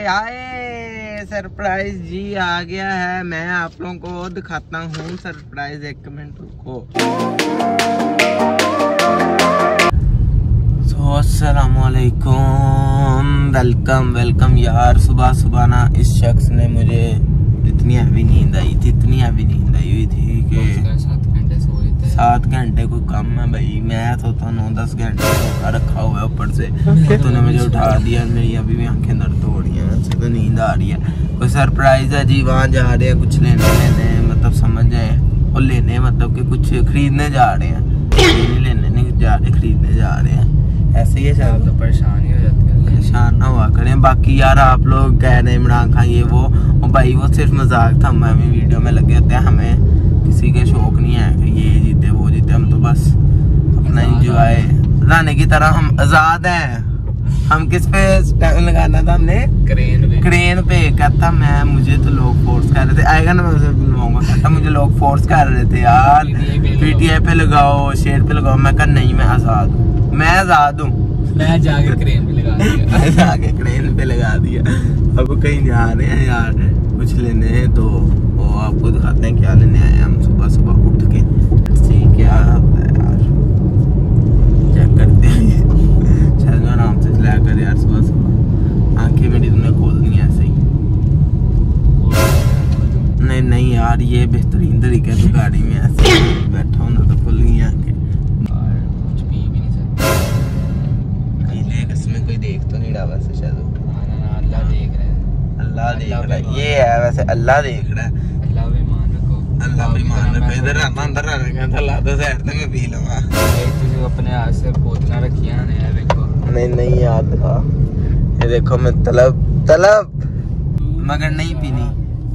आए सरप्राइज जी आ गया है। मैं आप लोगों को दिखाता हूँ सरप्राइज, एक मिनट रुको। अस्सलामुअलैकुम, वेलकम यार। सुबह सुबह ना इस शख्स ने मुझे इतनी हैवी नींद आई हुई थी कि 7 घंटे को कम है भाई। मैं सोता 9-10 घंटे रखा हुआ है ऊपर से। तूने मुझे उठा दिया, मेरी अभी भी आंखें दर्द हो रही हैं, वैसे तो नींद आ रही है। कोई सरप्राइज है जी, वहाँ जा रहे हैं कुछ लेने मतलब समझ जाए, और लेने मतलब कि कुछ खरीदने जा रहे हैं, लेने नहीं जा रहे, खरीदने जा रहे हैं। ऐसे ही शायद तो परेशान ही हो जाते हैं, परेशान ना हुआ करें। बाकी यार आप लोग कह रहे हैं इमरान खान ये वो भाई वो सिर्फ मजाक था। हम वीडियो में लगे होते हैं, हमें किसी के शौक नहीं है कि ये जीते वो जीते। हम तो बस अपना इंजॉय राने की तरह हम आजाद हैं। हम किस पे स्टैंड लगाना था हमने? क्रेन पे कहता मैं, मुझे तो लोग फोर्स कर रहे थे, आएगा ना मैं उसे बुलवाऊंगा। कहता मुझे लोग फोर्स कर रहे थे यार, PTI पे लगाओ, शेर पे लगाओ। मैं कहा नहीं, मैं आजाद हूँ, मैं आजाद हूँ। मैं जाके क्रेन पे लगा दिया। अब कहीं जा रहे हैं यार कुछ लेने हैं, तो वो आपको दिखाते हैं क्या लेने आए हैं हम सुबह सुबह उठ के। क्या होता है यार, चेक करते हैं। शायद आराम से चलाया कर यार, सुबह सुबह आंखें मेरी तुमने खोल दी ऐसे ही। नहीं यार, ये बेहतरीन तरीका है। तो गाड़ी में ऐसे बैठा हूँ ना तो खुल गई आंखें। कुछ पी भी नहीं सकता, इसमें कोई देख तो नहीं रहा वैसे। शायद अल्लाह देख रहा है, अल्लाह देख रहा है। ये है वैसे, अल्लाह देख रहा है। अल्लाह भी मान रखो। इधर आना, अंदर आना था, ला दो साइड से मैं पी लूंगा। तुझे अपने हाथ से बोतल रखी है ना, देखो। नहीं याद था, ये देखो मैं तलब मगर नहीं पीनी।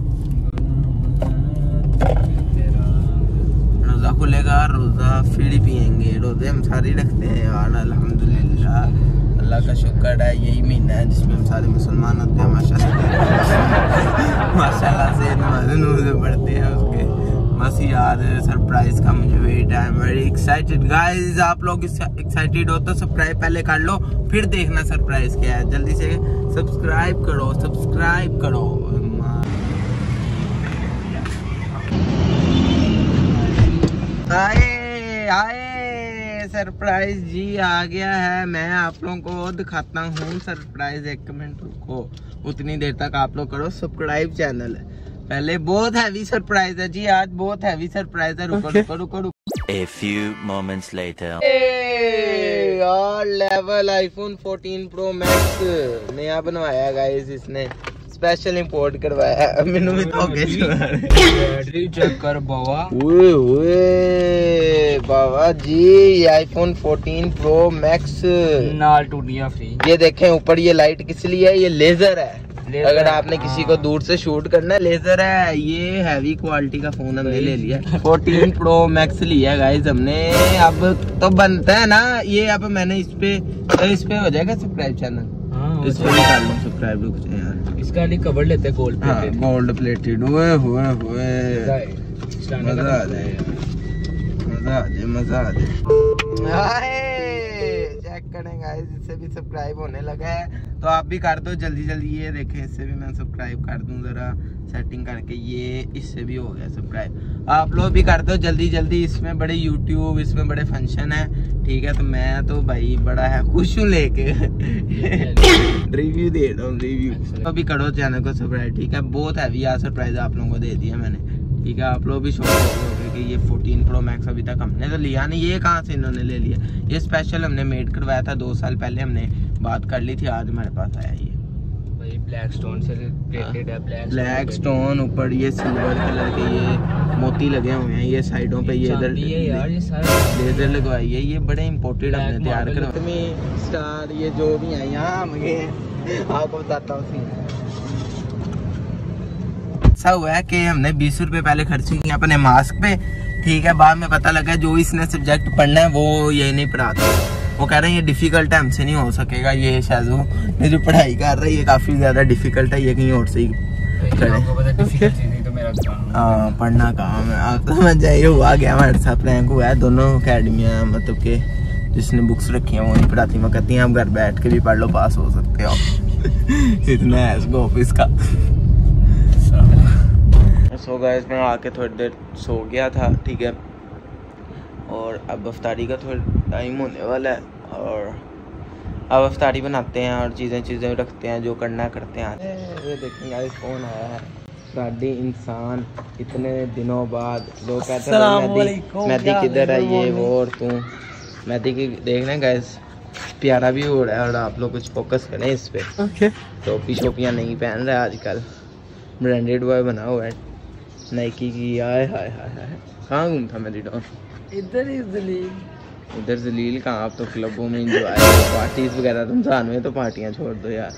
रोजा खुलेगा, रोजा फिर ही पियेंगे। रोजे हम सारे रखते हैं यार, अल्हम्दुलिल्लाह, अल्लाह का शुक्र है। यही महीना है जिसमें हम सारे मुसलमान होते हैं माशाल्लाह से नमाज़ें पढ़ते हैं उसके। बस यार सरप्राइज का मुझे वेट है। I am very excited guys. आप लोग एक्साइटेड हो तो सब्सक्राइब पहले कर लो, फिर देखना सरप्राइज क्या है। जल्दी से सब्सक्राइब करो। आए सरप्राइज जी आ गया है। मैं आप लोगों को दिखाता हूँ सरप्राइज, एक मिनट रुको। उतनी देर तक आप लोग करो सब्सक्राइब चैनल है। पहले बहुत हैवी सरप्राइज है जी, आज बहुत हैवी सरप्राइज है। रुको। A few moments later. यार लेवल iPhone 14 Pro Max नया बनवाया गाइस, इसने स्पेशल इंपोर्ट करवाया। मैंने भी तो बैटरी चेक कर बाबा। बाबा जी, ये iPhone 14 Pro Max नाल टूटियां फ्री। ये देखें ऊपर, ये लाइट किस लिए है? ये लेजर है। अगर आपने किसी को दूर से शूट करना है, लेजर है। ये हैवी क्वालिटी का फोन हमने ले लिया, 14 Pro Max लिया गाइस हमने। अब तो बनता है ना ये, अब मैंने इस पे हो जाएगा सब्सक्राइब चैनल। इस पे भी कर लो सब्सक्राइब यार। इसका नहीं कवर लेते गोल्ड प्लेटेड। मजा आ जाए। चेक करें गाइस, इससे भी सब्सक्राइब होने लगा है, तो आप भी कर दो जल्दी। ये देखें, इससे भी मैं सब्सक्राइब कर दूं जरा सेटिंग करके। ये इससे भी हो गया सब्सक्राइब। आप लोग भी कर दो जल्दी। इसमें बड़े यूट्यूब, इसमें बड़े फंक्शन है, ठीक है। तो मैं तो भाई बड़ा है खुश हूँ लेके रिव्यू दे रहा हूँ। तो भी करो चैनल को सब्सक्राइब, ठीक है। बहुत हैवी सरप्राइज आप लोगों को दे दिया मैंने, ठीक है। आप लोग भी शौक हो कि ये 14 Pro Max अभी तक हमने तो लिया नहीं। ये कहाँ से इन्होंने ले लिया? ये स्पेशल हमने मेड करवाया था 2 साल पहले, हमने बात कर ली थी, आज हमारे पास आया ये भाई। ब्लैक स्टोन से प्लेटेड है, ब्लैक स्टोन ऊपर ये सिल्वर कलर के ये मोती लगे हुए हैं, ये साइडों पे ये इधर लेजर लगवाई है। ये बड़े इम्पोर्टेड हमने तैयार करवाए। स्टार ये जो भी है यहाँ आपको बताता हूँ। ऐसा हुआ है कि हमने 20 रुपए पहले खर्चे किए अपने मास्क पे, ठीक है। बाद में पता लगा जो इसने सब्जेक्ट पढ़ना है वो ये नहीं पढ़ाता। वो कह रहे हैं ये डिफिकल्ट है, हमसे नहीं हो सकेगा। ये शायद ये जो पढ़ाई कर रहा है ये काफी ज्यादा डिफिकल्ट है, ये कहीं और से ही पढ़ना काम है। आप समझ जाइए, हुआ गया हमारे साथ प्रैंक हुआ है। दोनों अकेडमियाँ मतलब के जिसने बुक्स रखी हैं वो नहीं पढ़ाती, मैं कहती हैं आप घर बैठ के भी पढ़ लो, पास हो सकते हो इतना है स्कोप इसका। सो गाइस मैं आके थोड़ी देर सो गया था, ठीक है, और अब अफ्तारी का थोड़ा टाइम होने वाला है और अब अफ्तारी बनाते हैं और चीज़ें रखते हैं, जो करना करते हैं। ये देखें गाइस फ़ोन आया है, साडी इंसान इतने दिनों बाद। लोग कहते हैं मेहदी किधर है, ये वो, और तू मेहदी की देखना गाइस प्यारा भी हो रहा है और आप लोग कुछ फोकस करें इस पे। टोपी शोपियाँ नहीं पहन रहे आजकल, ब्रांडेड बॉय बना हुआ है नाइकी की। आए हाय हाय हाय, कहाँ घूमता मेरी डॉन? इधर ही जलील। इधर जलील कहाँ, आप तो क्लबों में इंजॉय पार्टीज वगैरह, रमजान में तो पार्टियाँ छोड़ दो यार।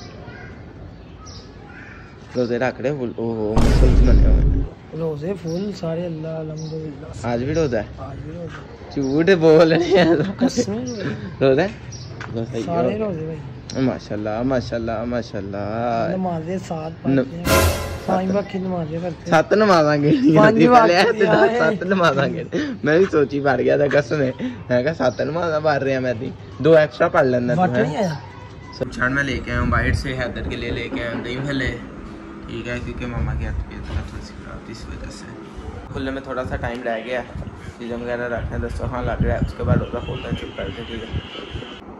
रोजे रख रहे फुल, ओहो मुसल्स बने हुए रोजे फुल सारे, अल्लाह अल्हम्दुलिल्लाह। आज भी रोजा है? आज भी रोजा। झूठ बोल रहे हैं। रोजा है सारे रोजे भाई। माशाल्लाह माशाल्लाह माशाल्लाह। नमाज़ें 7 पढ़ते हैं, 5 वक्त की नमाज़ें करते हैं। 7 नमाज़ांगे, 7 नमाज़ांगे। मैं भी सोची पढ़ गया था कसम है, मैं कहा 7 नमाज़ पढ़ रहे हैं, मैं थी 2 एक्स्ट्रा पढ़ लेना। सब छाड़ में लेके आया हूँ बाहर से, हैदर के लिए लेके आया हूँ दही भले, ठीक है, क्योंकि मामा की तबीयत थोड़ी सी खराब थी, इस वजह से खुलने में थोड़ा सा टाइम रह गया। चीज़ें वगैरह रखने दस्तरखान लग रहा है, उसके बाद रोज़ा खोलते हैं, चुप करते, ठीक है।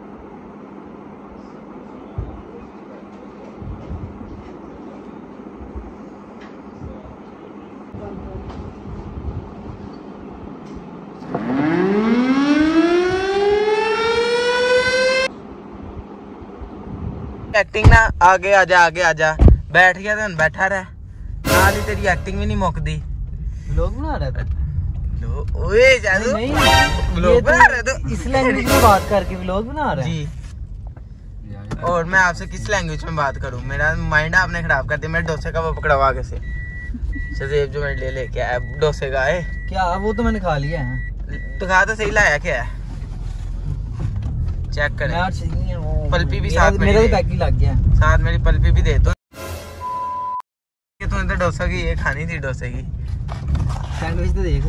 एक्टिंग ना आगे आजा बैठ गया था, बैठा रहा, नाल ही तेरी एक्टिंग भी नहीं मुकदी। व्लॉग बना रहा था? ओए जादू नहीं, व्लॉग बना रहा था इस लैंग्वेज में बात करके व्लॉग बना रहा है जी। और मैं आपसे किस लैंग्वेज में बात करूं? मेरा माइंड आपने खराब कर दिया। मेरे डोसे का वो पकड़वा के से शज़ेब जो मैं लेके आया डोसे का है क्या? वो तो मैंने खा लिया है। तो खा तो सही लाया क्या है, चेक करें। पल्पी भी साथ में, मेरा भी बैग लग गया साथ मेरी पल्पी भी दे दो। तूने तो डोसा की ये खानी थी, डोसे की सैंडविच तो देख।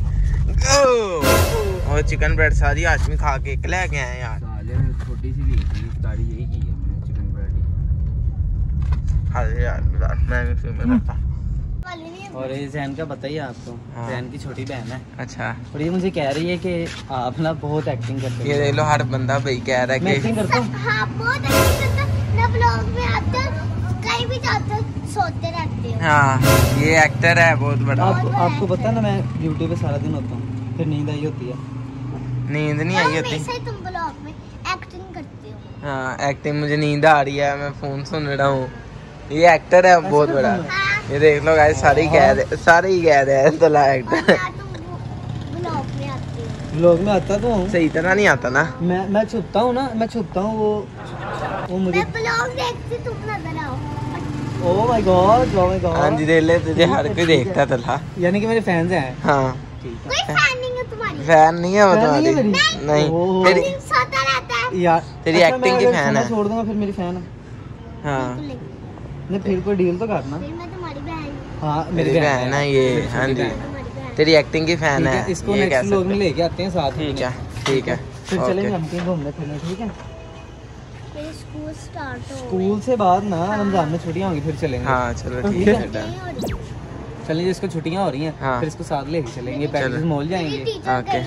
और चिकन ब्रेड सारी आशमी खा के ले गए हैं यार। छोटी सी ली थी गाड़ी, यही की है मैंने, चिकन ब्रेड। अरे यार मैं भी फिल्म में करता। और ये जैन का बताइए आपको, हाँ। जैन की छोटी बहन है। अच्छा। और ये मुझे कह रही है कि आप ना बहुत एक्टिंग करते हैं। ये देख लो, हर बंदा भाई कह रहा है मैं एक्टिंग कि करता हूँ। हाँ, बहुत एक्टिंग करता हूँ। मैं व्लॉग में आता कहीं भी जाता सोते रहते हो। हाँ ये एक्टर है बहुत बड़ा। आपको पता है ना, मैं ड्यूटी पे सारा दिन होता हूँ, फिर नींद आई होती है। नींद नहीं आई होती? हमेशा ही तुम व्लॉग में एक्टिंग करते हो। हाँ एक्टिंग, मुझे नींद आ रही है, मैं फोन सुन रहा हूँ। ये एक्टर है बहुत बड़ा। ये देख लो गाइस, सारे ही कह रहे हैं तो एक्टर है। व्लॉग में आते हो? व्लॉग में आता तो हूँ, सही तरह नहीं आता ना। मैं छुपता हूँ ना, मैं छुपता हूँ। वो मुझे मैं व्लॉग देखती, तुम नजर आओ। Oh my god, oh my god. हाँ जी देख ले, तुझे हर कोई देखता था। यानी कि मेरे फैंस हैं। हाँ ठीक है। कोई फैन नहीं है तुम्हारी? फैन नहीं है वो फैन नहीं है तुम्हारी? मेरी? नहीं ओह। तेरी सोता रहता है। यार तेरी अच्छा, एक्टिंग मैं की अगर फैन खाना है। छोड़ दूंगा फिर मेरी फैन है। हाँ नहीं फिर कोई डील तो करना। फिर मैं तुम्हारी बहन। हाँ मेरी बहन है ये। हाँ जी तुम्हारी बहन। तेरी एक्टिंग की फैन है। इसको ये नेक्स्ट कह व्लॉग में सकते लेके आते हैं साथ में। ठीक है फिर चलेंगे ओके। हम कहीं घूमने फिरने, ठीक है? फिर स्कूल स्टार्ट हो स्कूल से बाद ना रमजान में छुट्टियां होंगी, फिर चलेंगे। हाँ चलो ठीक ठीक है है। डन। चलिए, जिसको छुट्टियां हो रही हैं हाँ। फिर इसको साथ लेके चलेंगे, चलो। पैकेज मॉल जाएंगे। ओके।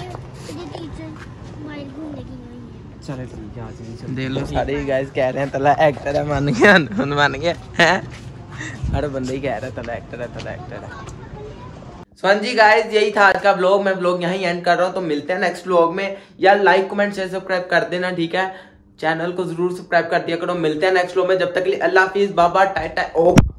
चलो ठीक है, आ जाइए, चलो। देख लो सारे गाइस कह रहे हैं तला एक्टर है, मान गया मान गया है। हर बंदा ही कह रहा है तला एक्टर है, तला एक्टर है। हाँ जी गाइस, यही था आज का व्लॉग। मैं व्लॉग यहीं एंड कर रहा हूँ, तो मिलते हैं नेक्स्ट व्लॉग में। यार लाइक कमेंट शेयर सब्सक्राइब कर देना, ठीक है? चैनल को जरूर सब्सक्राइब कर दिया करो। मिलते हैं नेक्स्ट व्लॉग में, जब तक के लिए अल्लाह हाफिज, बाबा टाटा।